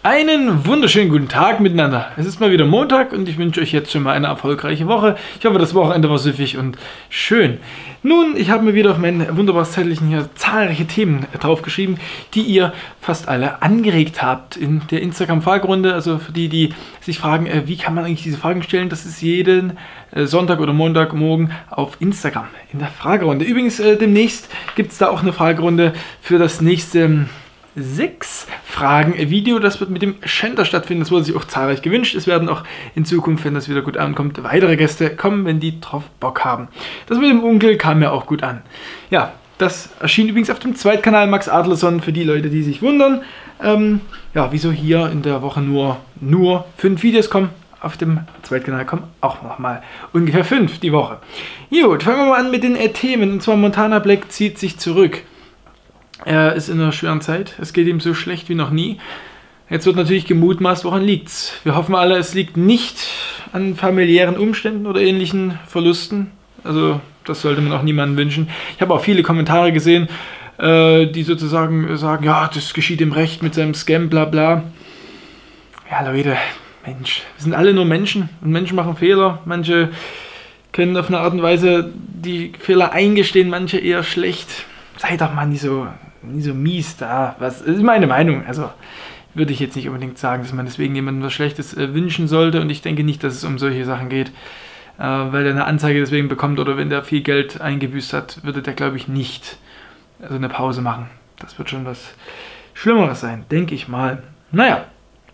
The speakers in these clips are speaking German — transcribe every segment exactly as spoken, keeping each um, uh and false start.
Einen wunderschönen guten Tag miteinander. Es ist mal wieder Montag und ich wünsche euch jetzt schon mal eine erfolgreiche Woche. Ich hoffe, das Wochenende war süffig und schön. Nun, ich habe mir wieder auf meinen wunderbares Zettelchen hier zahlreiche Themen draufgeschrieben, die ihr fast alle angeregt habt in der Instagram-Fragerunde. Also für die, die sich fragen, äh, wie kann man eigentlich diese Fragen stellen, das ist jeden äh, Sonntag oder Montagmorgen auf Instagram in der Fragerunde. Übrigens, äh, demnächst gibt es da auch eine Fragerunde für das nächste sechs Fragen Video. Das wird mit dem Schenter stattfinden. Das wurde sich auch zahlreich gewünscht. Es werden auch in Zukunft, wenn das wieder gut ankommt, weitere Gäste kommen, wenn die drauf Bock haben. Das mit dem Onkel kam mir auch gut an. Ja, das erschien übrigens auf dem Zweitkanal Max Adlerson für die Leute, die sich wundern. Ähm, ja, wieso hier in der Woche nur, nur fünf Videos kommen. Auf dem Zweitkanal kommen auch nochmal ungefähr fünf die Woche. Gut, fangen wir mal an mit den äh, Themen. Und zwar Montana Black zieht sich zurück. Er ist in einer schweren Zeit. Es geht ihm so schlecht wie noch nie. Jetzt wird natürlich gemutmaßt, woran liegt's. Wir hoffen alle, es liegt nicht an familiären Umständen oder ähnlichen Verlusten. Also das sollte man auch niemandem wünschen. Ich habe auch viele Kommentare gesehen, äh, die sozusagen sagen, ja, das geschieht ihm recht mit seinem Scam, bla bla. Ja, Leute, Mensch, wir sind alle nur Menschen und Menschen machen Fehler. Manche können auf eine Art und Weise die Fehler eingestehen, manche eher schlecht. Sei doch mal nicht so... nie so mies da. Was ist meine Meinung? Also würde ich jetzt nicht unbedingt sagen, dass man deswegen jemandem was Schlechtes äh, wünschen sollte. Und ich denke nicht, dass es um solche Sachen geht, äh, weil er eine Anzeige deswegen bekommt oder wenn der viel Geld eingebüßt hat, würde der, glaube ich, nicht also eine Pause machen. Das wird schon was Schlimmeres sein, denke ich mal. Naja,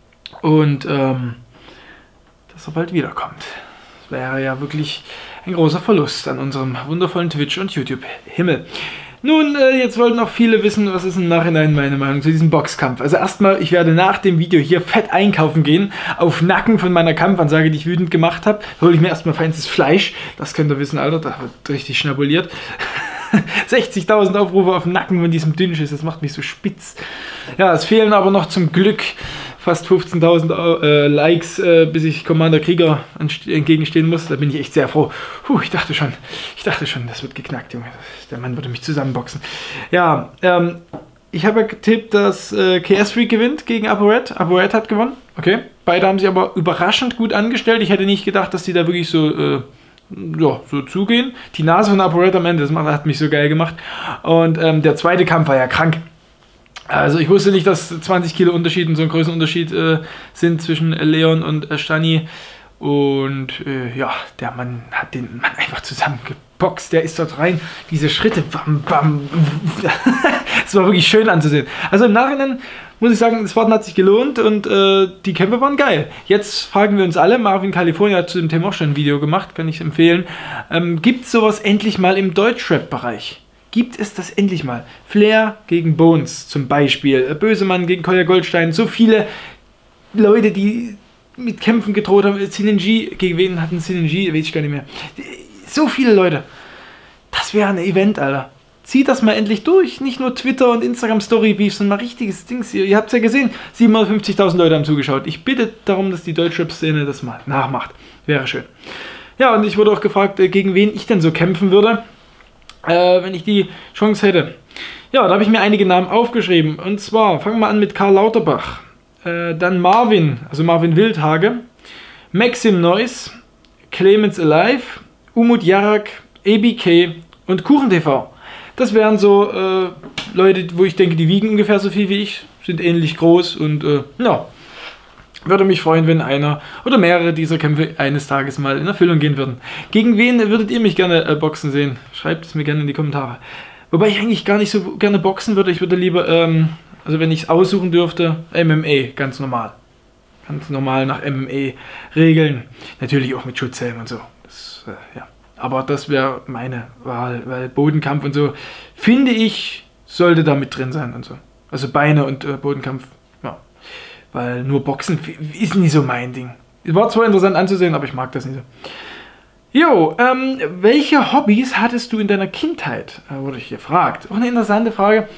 und ähm, dass er bald wiederkommt. Das wäre ja wirklich ein großer Verlust an unserem wundervollen Twitch- und YouTube-Himmel. Nun, äh, jetzt wollten auch viele wissen, was ist im Nachhinein meine Meinung zu diesem Boxkampf. Also erstmal, ich werde nach dem Video hier fett einkaufen gehen, auf Nacken von meiner Kampfansage, die ich wütend gemacht habe. Da hole ich mir erstmal feinstes Fleisch, das könnt ihr wissen, Alter, da wird richtig schnabuliert. sechzigtausend Aufrufe auf dem Nacken von diesem Dünnschiss, das macht mich so spitz. Ja, es fehlen aber noch zum Glück fast fünfzehntausend äh, Likes, äh, bis ich Commander Krieger entgegenstehen muss. Da bin ich echt sehr froh. Puh, ich dachte schon, ich dachte schon, das wird geknackt, Junge. Der Mann würde mich zusammenboxen. Ja, ähm, ich habe getippt, dass äh, K S Freak gewinnt gegen ApoRed. ApoRed hat gewonnen. Okay. Beide haben sich aber überraschend gut angestellt. Ich hätte nicht gedacht, dass die da wirklich so, äh, ja, so zugehen. Die Nase von ApoRed am Ende, das hat mich so geil gemacht. Und ähm, der zweite Kampf war ja krank. Also ich wusste nicht, dass zwanzig Kilo Unterschied und so ein größeren Unterschied äh, sind zwischen Leon und äh, Stani. Und äh, ja, der Mann hat den Mann einfach zusammengeboxt. Der ist dort rein. Diese Schritte, bam, bam. Das war wirklich schön anzusehen. Also im Nachhinein muss ich sagen, das Warten hat sich gelohnt und äh, die Kämpfe waren geil. Jetzt fragen wir uns alle, Marvin California hat zu dem Thema auch schon ein Video gemacht, kann ich empfehlen. Ähm, Gibt es sowas endlich mal im Deutschrap-Bereich? Gibt es das endlich mal? Flair gegen Bones zum Beispiel, Bösemann gegen Kolja Goldstein, so viele Leute, die mit Kämpfen gedroht haben, Synergy, gegen wen hatten Synergy, weiß ich gar nicht mehr. So viele Leute. Das wäre ein Event, Alter. Zieht das mal endlich durch, nicht nur Twitter und Instagram Story Beefs, sondern mal richtiges Dings hier. Ihr habt es ja gesehen, siebenhundertfünfzigtausend Leute haben zugeschaut. Ich bitte darum, dass die Deutschrap-Szene das mal nachmacht. Wäre schön. Ja, und ich wurde auch gefragt, gegen wen ich denn so kämpfen würde. Äh, wenn ich die Chance hätte. Ja, da habe ich mir einige Namen aufgeschrieben. Und zwar, fangen wir an mit Karl Lauterbach. Äh, dann Marvin, also Marvin Wildhage. Maxim Neuss. Clemens Alive. Umut Jarak. A B K und KuchenTV. Das wären so äh, Leute, wo ich denke, die wiegen ungefähr so viel wie ich. Sind ähnlich groß und äh, ja. Würde mich freuen, wenn einer oder mehrere dieser Kämpfe eines Tages mal in Erfüllung gehen würden. Gegen wen würdet ihr mich gerne äh, boxen sehen? Schreibt es mir gerne in die Kommentare. Wobei ich eigentlich gar nicht so gerne boxen würde. Ich würde lieber, ähm, also wenn ich es aussuchen dürfte, M M A, ganz normal. Ganz normal nach M M A-Regeln. Natürlich auch mit Schutzhelm und so. Das, äh, ja. Aber das wäre meine Wahl, weil Bodenkampf und so, finde ich, sollte da mit drin sein und so. Also Beine und äh, Bodenkampf, ja. Weil nur Boxen ist nicht so mein Ding. War zwar interessant anzusehen, aber ich mag das nicht so. Jo, ähm, welche Hobbys hattest du in deiner Kindheit? Da wurde ich gefragt. Auch eine interessante Frage.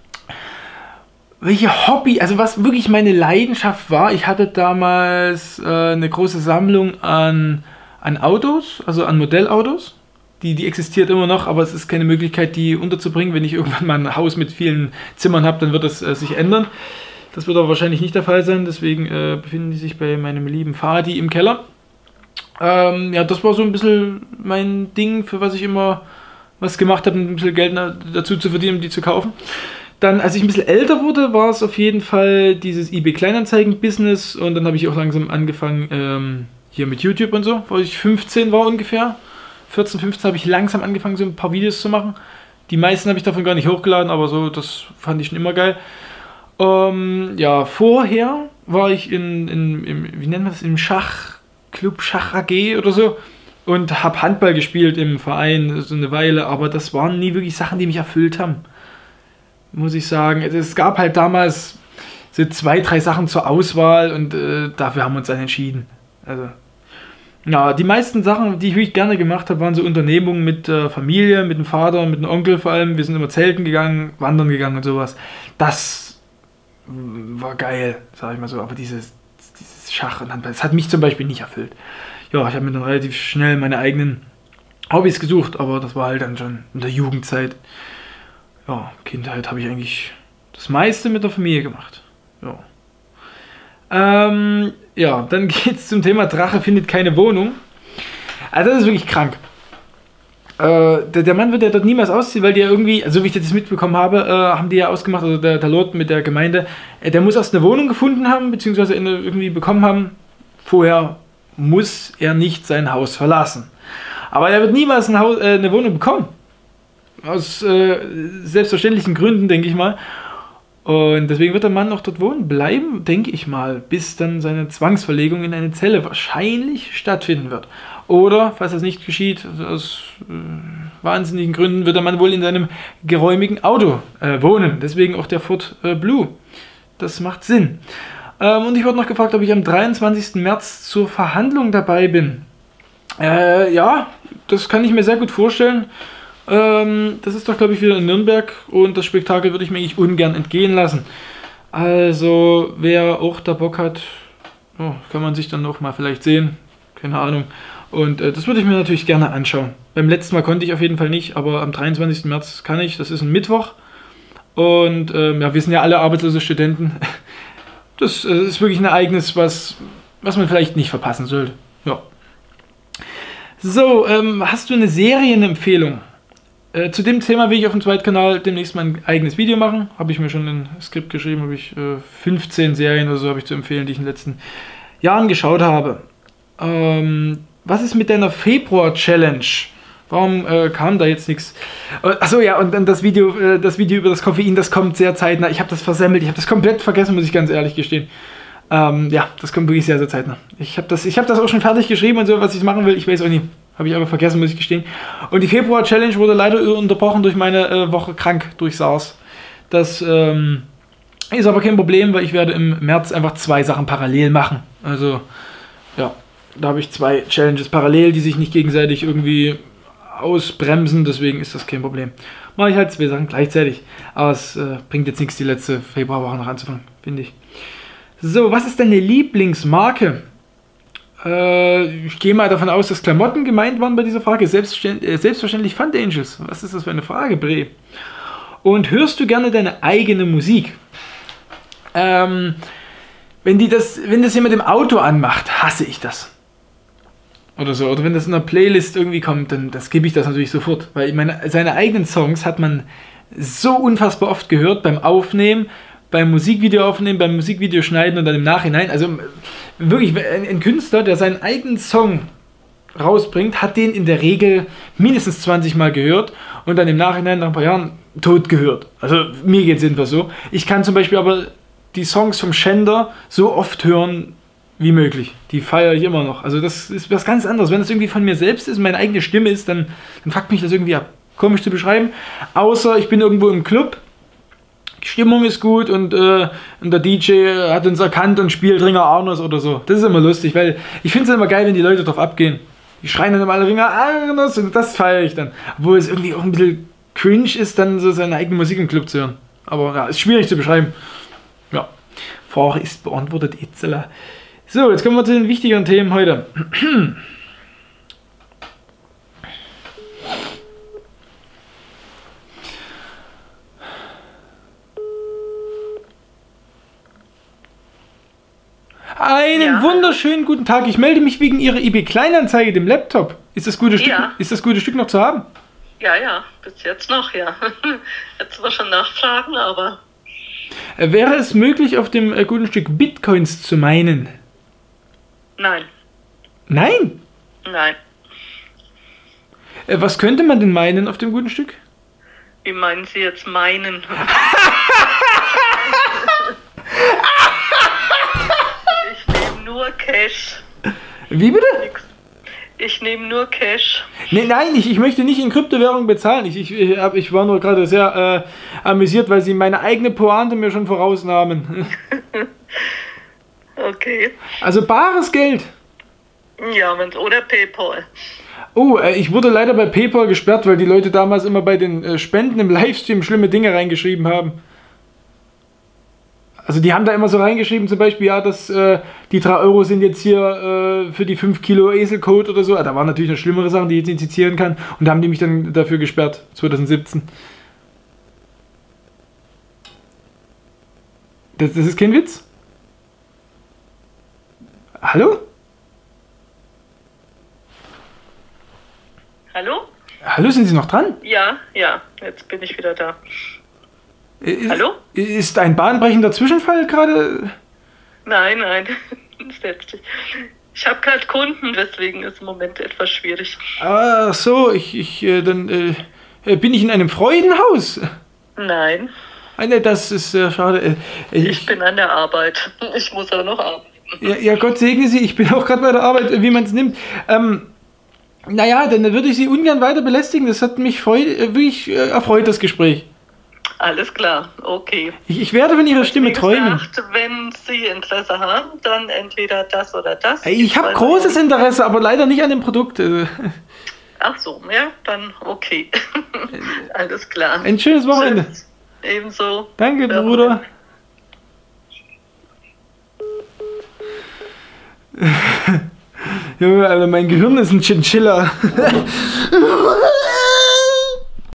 Welche Hobby, also was wirklich meine Leidenschaft war, ich hatte damals äh, eine große Sammlung an, an Autos, also an Modellautos. Die, die existiert immer noch, aber es ist keine Möglichkeit, die unterzubringen. Wenn ich irgendwann mal ein Haus mit vielen Zimmern habe, dann wird das äh, sich ändern. Das wird aber wahrscheinlich nicht der Fall sein, deswegen äh, befinden die sich bei meinem lieben Fadi im Keller. Ähm, ja, das war so ein bisschen mein Ding, für was ich immer was gemacht habe, ein bisschen Geld dazu zu verdienen, um die zu kaufen. Dann, als ich ein bisschen älter wurde, war es auf jeden Fall dieses eBay Kleinanzeigen-Business und dann habe ich auch langsam angefangen, ähm, hier mit YouTube und so, wo ich fünfzehn war ungefähr. vierzehn, fünfzehn habe ich langsam angefangen, so ein paar Videos zu machen. Die meisten habe ich davon gar nicht hochgeladen, aber so, das fand ich schon immer geil. Ähm, ja, vorher war ich in, in, im, wie nennt man das, im Schachclub, Schach A G oder so und habe Handball gespielt im Verein so eine Weile, aber das waren nie wirklich Sachen, die mich erfüllt haben, muss ich sagen. Es gab halt damals so zwei, drei Sachen zur Auswahl und äh, dafür haben wir uns dann entschieden. Also, ja, die meisten Sachen, die ich wirklich gerne gemacht habe, waren so Unternehmungen mit der äh, Familie, mit dem Vater, mit dem Onkel vor allem. Wir sind immer zelten gegangen, wandern gegangen und sowas. Das war geil, sag ich mal so. Aber dieses, dieses Schach und Handball, das hat mich zum Beispiel nicht erfüllt. Ja, ich habe mir dann relativ schnell meine eigenen Hobbys gesucht, aber das war halt dann schon in der Jugendzeit. Ja, Kindheit habe ich eigentlich das meiste mit der Familie gemacht. Ja. Ähm, ja, dann geht es zum Thema Drache findet keine Wohnung. Also das ist wirklich krank. Äh, der, der Mann wird ja dort niemals ausziehen, weil die ja irgendwie, also wie ich das mitbekommen habe, äh, haben die ja ausgemacht, also der, der Lord mit der Gemeinde, äh, der muss erst eine Wohnung gefunden haben, beziehungsweise eine, irgendwie bekommen haben. Vorher muss er nicht sein Haus verlassen. Aber er wird niemals ein Haus, äh, eine Wohnung bekommen. Aus äh, selbstverständlichen Gründen, denke ich mal. Und deswegen wird der Mann noch dort wohnen bleiben, denke ich mal, bis dann seine Zwangsverlegung in eine Zelle wahrscheinlich stattfinden wird. Oder, falls das nicht geschieht, aus äh, wahnsinnigen Gründen, wird der Mann wohl in seinem geräumigen Auto äh, wohnen. Deswegen auch der Ford äh, Blue. Das macht Sinn. Ähm, und ich wurde noch gefragt, ob ich am dreiundzwanzigsten März zur Verhandlung dabei bin. Äh, ja, das kann ich mir sehr gut vorstellen. Das ist doch, glaube ich, wieder in Nürnberg und das Spektakel würde ich mir eigentlich ungern entgehen lassen. Also, wer auch da Bock hat, oh, kann man sich dann noch mal vielleicht sehen. Keine Ahnung. Und äh, das würde ich mir natürlich gerne anschauen. Beim letzten Mal konnte ich auf jeden Fall nicht, aber am dreiundzwanzigsten März kann ich. Das ist ein Mittwoch. Und ähm, ja, wir sind ja alle arbeitslose Studenten. Das äh, ist wirklich ein Ereignis, was, was man vielleicht nicht verpassen sollte. Ja. So, ähm, hast du eine Serienempfehlung? Äh, zu dem Thema will ich auf dem zweiten Kanal demnächst mal ein eigenes Video machen. Habe ich mir schon ein Skript geschrieben, habe ich äh, fünfzehn Serien oder so habe ich zu empfehlen, die ich in den letzten Jahren geschaut habe. Ähm, was ist mit deiner Februar-Challenge? Warum äh, kam da jetzt nichts? Äh, achso, ja, und dann das Video, äh, das Video über das Koffein, das kommt sehr zeitnah. Ich habe das versemmelt, ich habe das komplett vergessen, muss ich ganz ehrlich gestehen. Ähm, ja, das kommt wirklich sehr, sehr zeitnah. Ich habe das, ich hab das auch schon fertig geschrieben und so, was ich machen will. Ich weiß auch nicht. Habe ich aber vergessen, muss ich gestehen. Und die Februar-Challenge wurde leider unterbrochen durch meine äh, Woche krank, durch SARS. Das ähm, ist aber kein Problem, weil ich werde im März einfach zwei Sachen parallel machen. Also, ja, da habe ich zwei Challenges parallel, die sich nicht gegenseitig irgendwie ausbremsen. Deswegen ist das kein Problem. Mache ich halt zwei Sachen gleichzeitig. Aber es äh, bringt jetzt nichts, die letzte Februarwoche noch anzufangen, finde ich. So, was ist deine Lieblingsmarke? Äh, ich gehe mal davon aus, dass Klamotten gemeint waren bei dieser Frage. Selbstverständlich, äh, selbstverständlich Fun Angels. Was ist das für eine Frage, Bre? Und hörst du gerne deine eigene Musik? Ähm, wenn, die das, wenn das jemand im Auto anmacht, hasse ich das. Oder so. Oder wenn das in einer Playlist irgendwie kommt, dann das gebe ich das natürlich sofort. Weil ich meine, seine eigenen Songs hat man so unfassbar oft gehört beim Aufnehmen, beim Musikvideo aufnehmen, beim Musikvideo schneiden und dann im Nachhinein. Also wirklich, ein Künstler, der seinen eigenen Song rausbringt, hat den in der Regel mindestens zwanzig Mal gehört und dann im Nachhinein nach ein paar Jahren tot gehört. Also mir geht es jedenfalls so. Ich kann zum Beispiel aber die Songs vom Schänder so oft hören wie möglich. Die feiere ich immer noch. Also das ist was ganz anderes. Wenn das irgendwie von mir selbst ist, meine eigene Stimme ist, dann, dann fuckt mich das irgendwie ab. Komisch zu beschreiben. Außer ich bin irgendwo im Club, die Stimmung ist gut und, äh, und der D J hat uns erkannt und spielt Ringer Arnos oder so. Das ist immer lustig, weil ich finde es immer geil, wenn die Leute drauf abgehen. Die schreien dann immer alle Ringer Arnos und das feiere ich dann. Obwohl es irgendwie auch ein bisschen cringe ist, dann so seine eigene Musik im Club zu hören. Aber ja, ist schwierig zu beschreiben. Ja, Frage ist beantwortet, Itzela. So, jetzt kommen wir zu den wichtigeren Themen heute. Einen Ja, wunderschönen guten Tag. Ich melde mich wegen Ihrer eBay Kleinanzeige, dem Laptop. Ist das gute Stück, Ja. ist das gute Stück noch zu haben? Ja, ja, bis jetzt noch, ja. Jetzt zwar schon nachfragen, aber Äh, Wäre es möglich, auf dem äh, guten Stück Bitcoins zu meinen? nein, Nein? nein. Äh, Was könnte man denn meinen auf dem guten Stück? Wie meinen Sie jetzt meinen? Ich nehme nur Cash. Wie bitte? Nix. Ich nehme nur Cash. Nee, nein, ich, ich möchte nicht in Kryptowährung bezahlen. Ich, ich, ich, hab- ich war nur gerade sehr äh, amüsiert, weil Sie meine eigene Pointe mir schon vorausnahmen. Okay. Also bares Geld. Ja, wenn's, oder PayPal. Oh, äh, ich wurde leider bei PayPal gesperrt, weil die Leute damals immer bei den äh, Spenden im Livestream schlimme Dinge reingeschrieben haben. Also die haben da immer so reingeschrieben, zum Beispiel, ja, dass äh, die drei Euro sind jetzt hier äh, für die fünf Kilo Eselcode oder so. Ah, da waren natürlich noch schlimmere Sachen, die ich jetzt nicht zitieren kann. Und da haben die mich dann dafür gesperrt, zwanzig siebzehn. Das, das ist kein Witz? Hallo? Hallo? Hallo, sind Sie noch dran? Ja, ja, jetzt bin ich wieder da. Ist, Hallo? Ist ein bahnbrechender Zwischenfall gerade? Nein, nein, setz dich. Ich habe gerade Kunden, deswegen ist im Moment etwas schwierig. Ach so, ich, ich, äh, dann äh, bin ich in einem Freudenhaus. Nein, Ah, ne, das ist äh, schade. Äh, ich ich, bin an der Arbeit. Ich muss auch noch arbeiten. ja, ja, Gott segne Sie, ich bin auch gerade bei der Arbeit, äh, wie man es nimmt. Ähm, naja, dann würde ich Sie ungern weiter belästigen. Das hat mich freu äh, wirklich äh, erfreut, das Gespräch. Alles klar, okay. Ich, ich werde von Ihrer Stimme Wie träumen. gesagt, wenn Sie Interesse haben, dann entweder das oder das. Ey, Ich habe Weil- großes Interesse, aber leider nicht an dem Produkt. Äh, Ach so, ja, dann okay. Alles klar. Ein schönes Wochenende. Tschüss. Ebenso. Danke, Ja. Bruder. Junge, Alter, mein Gehirn ist ein Chinchilla.